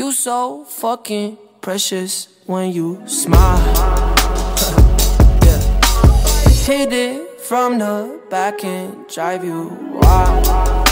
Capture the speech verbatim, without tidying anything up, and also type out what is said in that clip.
You so fucking precious when you smile. Yeah. Hit it from the back and drive you wild.